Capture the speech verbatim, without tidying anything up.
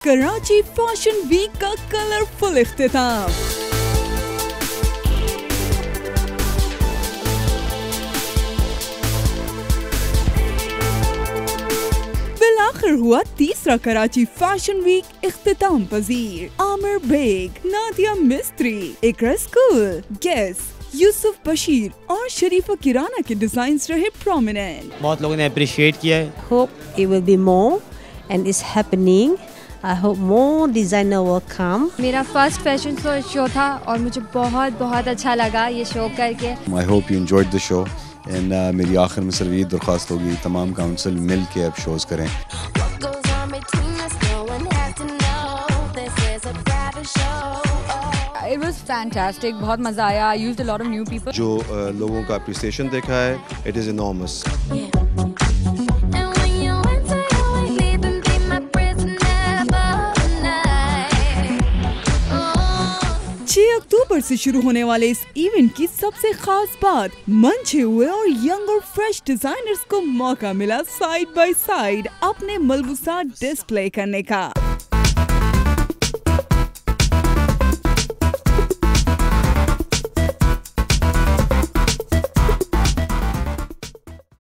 Karachi fashion week का colourful इख्तिताम। बिलाखिर हुआ तीसरा कराची फैशन वीक इख्तिताम पजीर। आमिर बेग, नादिया मिस्त्री, इकरा स्कूल, गेस, यूसुफ बशीर और शरीफा किराना के डिजाइन्स रहे प्रोमिनेंट। बहुत लोगों ने अप्रिशिएट किया है। Hope it will be more and it's happening. I hope more designer will come. मेरा फर्स्ट फैशन शो था और मुझे बहुत बहुत अच्छा लगा ये शो करके। I hope you enjoyed the show and uh, मेरी आखिर में सिर्फ ये दरख्वास्त होगी तमाम काउंसिल मिल के अब शोज करें। It was fantastic, बहुत मजा आया। I used a lot of new people. जो uh, लोगों का appreciation देखा है, it is enormous. छह अक्टूबर से शुरू होने वाले इस इवेंट की सबसे खास बात, मंचे हुए और यंग और फ्रेश डिजाइनर्स को मौका मिला साइड बाय साइड अपने मलबूसात डिस्प्ले करने का।